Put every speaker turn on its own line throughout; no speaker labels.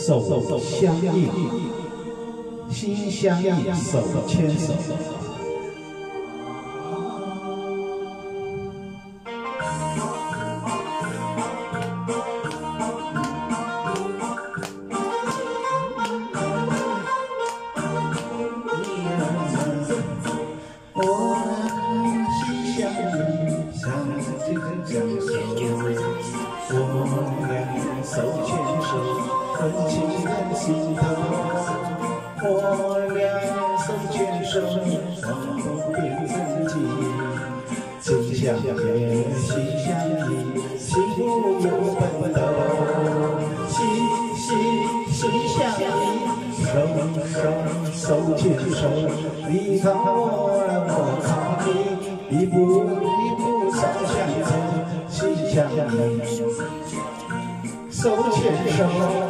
手相应，心相印，手牵手。我俩手牵手，很情人心头。我俩手牵手，往后变成情，心相连，心相依，幸福有奔头。心相依，手牵手，你靠我，我靠你，一步一步朝向走。心相依，手牵手，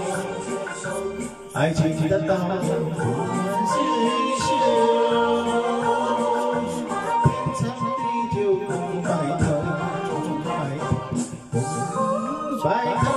爱情的道路是修，天长地久共白头，白头。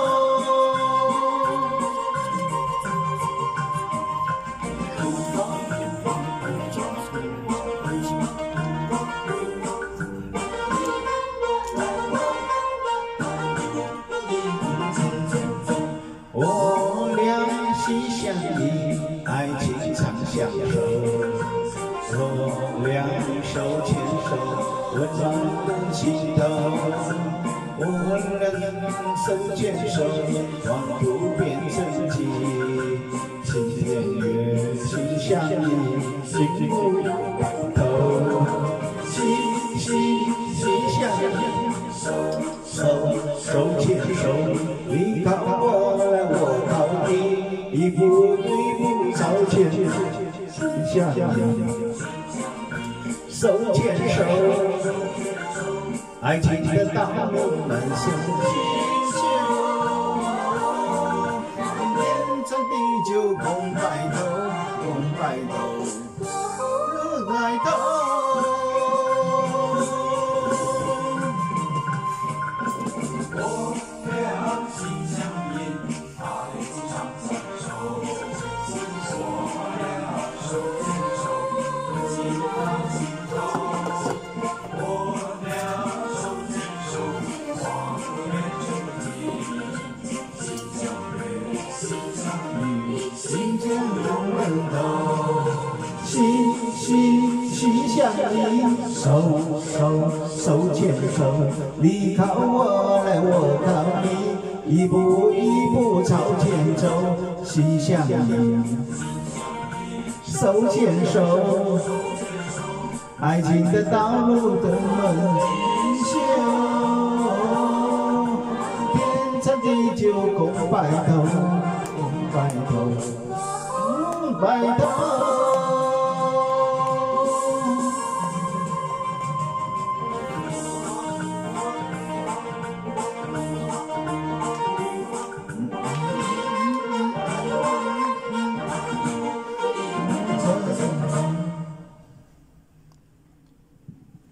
我俩心相依，爱情长相守。我俩手牵手，温暖的心头。我俩手牵手，往途变成情。情年月，心相依，幸福白头。心相依，手牵手，你靠我靠你，一步一步朝前，心相依，手牵手，爱情的道路难相修，天长地久共白头，共白头，白头。心相依，手牵手，你靠我来，我靠你，一步一步朝前走。心相依，手牵手，爱情的道路登门修，天长地久共白头，共白头，白头。